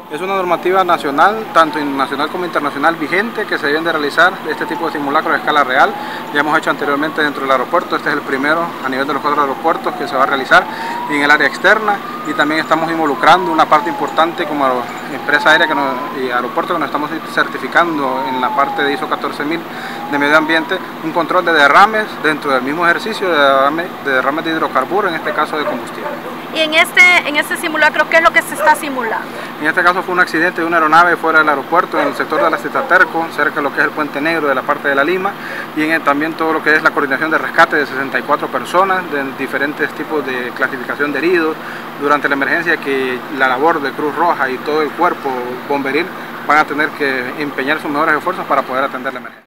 Es una normativa nacional, tanto nacional como internacional vigente, que se deben de realizar este tipo de simulacros a escala real. Ya hemos hecho anteriormente dentro del aeropuerto, este es el primero a nivel de los 4 aeropuertos que se va a realizar en el área externa, y también estamos involucrando una parte importante como empresa aérea y aeropuerto que nos estamos certificando en la parte de ISO 14000 de medio ambiente, un control de derrames dentro del mismo ejercicio de derrames de hidrocarburos, en este caso de combustible. Y en este simulacro, ¿qué es lo que se está simulando? En este caso fue un accidente de una aeronave fuera del aeropuerto, en el sector de la Citaterco, cerca de lo que es el Puente Negro de la parte de la Lima, y también todo lo que es la coordinación de rescate de 64 personas de diferentes tipos de clasificación de heridos durante la emergencia, que la labor de Cruz Roja y todo el cuerpo bomberil van a tener que empeñar sus mejores esfuerzos para poder atender la emergencia.